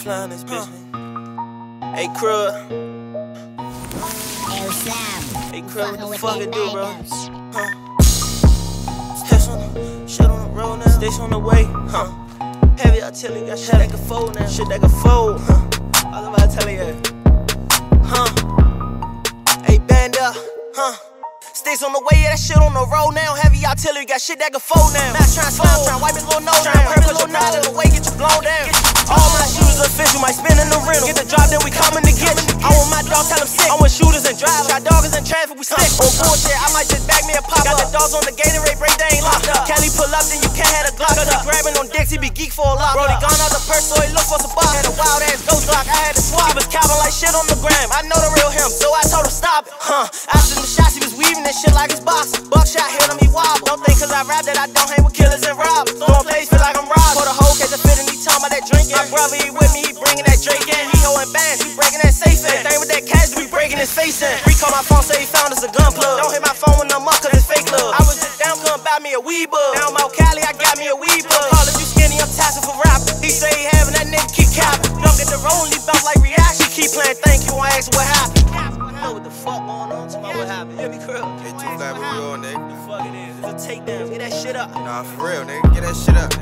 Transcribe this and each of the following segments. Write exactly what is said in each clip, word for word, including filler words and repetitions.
fly on this bitch, man. Hey, Crud. Hey, Sam. Hey, Crud, what the fuck it do, bro? Huh? Steps on the, shit on the road now. Station on the way, huh? Heavy artillery, got shit that can fold now. Shit that can fold, huh? All about artillery, huh? Hey, band up, huh? Sticks on the way, yeah, that shit on the road now. Heavy artillery, got shit that can fold now. Not trying to slam, trying to wipe his little nose down. Put your pride in the way, get you blown down. All my shooters official, might spin in the rental. Get the job, then we coming to get you. I want my dog, tell him sick. I want shooters and drivers. Got doggers in traffic, we stick. On bullshit, I might just back me a pop up. Got the dogs on the Gatorade break, they ain't locked up. Kelly pull up, then you can't have a Glock. Cause he grabbing on dicks, he be geek for a lot. Brody gone out the purse, so he look for some box. Had a wild ass ghost Glock, I had to swap. He was copping like shit on the gram. I know the real him, so I told him stop it. Huh? After the shots, he was weaving that shit like his box. Buckshot hit him, he wobble. Don't think cause I rap that I don't hang with killers and robbers. Throwing plays, feel like I'm robbed. For the whole case of fit and he talking about that drinking. My brother, he with me, he bringing that Drake in. He holding bands, he breaking that safe in. Thing with that cash, we breaking his face in. Rick called my phone, say he found us a gun plug. Don't hit my phone when I'm up cause it's fake love. I was just down, couldn't buy me a weed bug. Now I'm out Cali, I got me a weed bug. Call it you skinny, I'm taxing for rapping. He say he having that nigga keep capping. Don't get the rolling, he bounce like reaction. Keep playing, thank you, I ask what happened. Know what the fuck going on? Tell me what happened. Yeah, be cool. Get too fly, but we on, nigga. What the fuck it is? It's a takedown. Get that shit up. Nah, for real, nigga. Get that shit up.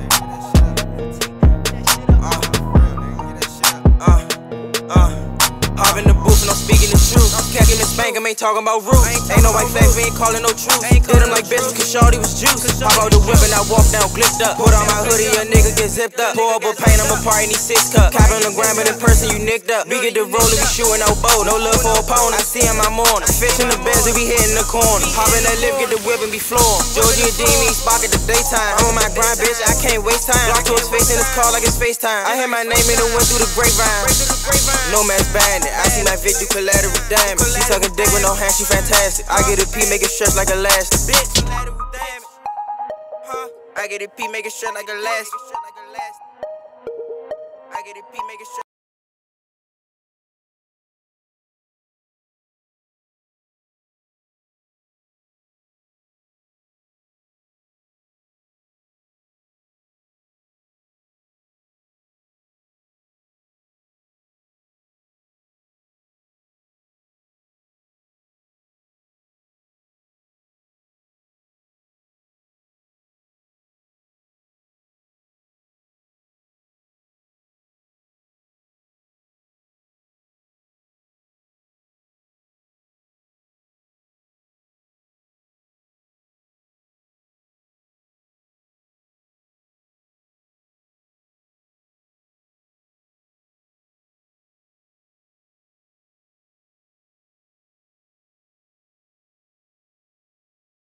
Uh, for real, nigga. Get that shit up. Uh, uh. Hop in the booth and I'm speaking the truth. Cack him and spank him, ain't talking about roof. Ain't no white flags, we ain't calling no truth. Hit him like bitches cause shorty was juice. Hop out the whip and I walk down glipped up. Put on my hoodie, a nigga get zipped up. Pour up a paint, I'm a party, need six cup. Cap on the ground, but in person you nicked up. We get the roller, we shooting out bow. No love for opponent, I see him, I'm on. Fish in the beds, we be hitting the corner. Hop in that lift, get the whip and be flooring. Georgie and Dean, spot at the daytime. I'm on my grind, bitch, I can't waste time. Block to his face in his car like it's FaceTime. I hear my name and it went through the grapevine. No man's bandit, I see my Vic do collateral damage. She sucking dick with no hands, she fantastic. I get a P, make it stretch like elastic. Bitch, I get a P, make it stretch like elastic. I get a P, make it stretch.